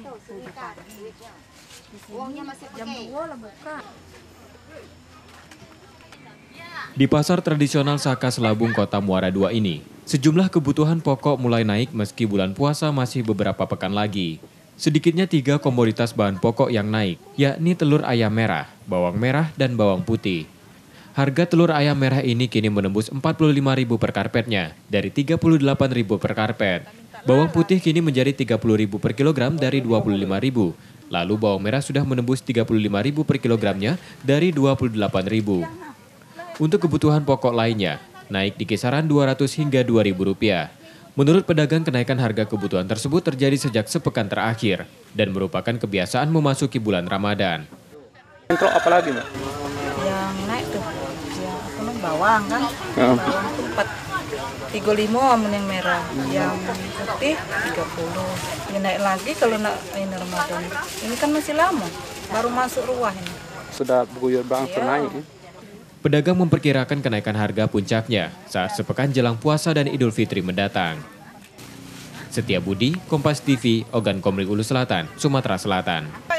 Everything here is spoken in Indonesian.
Uangnya masih Jam pakai. 2 lah buka. Di pasar tradisional Saka Selabung Kota Muara II ini, sejumlah kebutuhan pokok mulai naik meski bulan puasa masih beberapa pekan lagi. Sedikitnya 3 komoditas bahan pokok yang naik, yakni telur ayam merah, bawang merah, dan bawang putih. Harga telur ayam merah ini kini menembus Rp45.000 per karpetnya, dari Rp38.000 per karpet. Bawang putih kini menjadi Rp30.000 per kilogram dari Rp25.000. Lalu bawang merah sudah menembus Rp35.000 per kilogramnya dari Rp28.000. Untuk kebutuhan pokok lainnya, naik di kisaran Rp200 hingga Rp2.000. Menurut pedagang, kenaikan harga kebutuhan tersebut terjadi sejak sepekan terakhir dan merupakan kebiasaan memasuki bulan Ramadan. Untuk apa lagi, Mbak? Yang naik tuh, yang apa namanya bawang kan? Bawang tuh 4,35 amun yang merah, yang putih 30. Ya naik lagi kalau ini Ramadan. Ini kan masih lama, baru masuk ruah ini. Sudah berguyur berangsur naik. Ya? Pedagang memperkirakan kenaikan harga puncaknya saat sepekan jelang puasa dan Idul Fitri mendatang. Setia Budi, Kompas TV, Ogan Komering Ulu Selatan, Sumatera Selatan.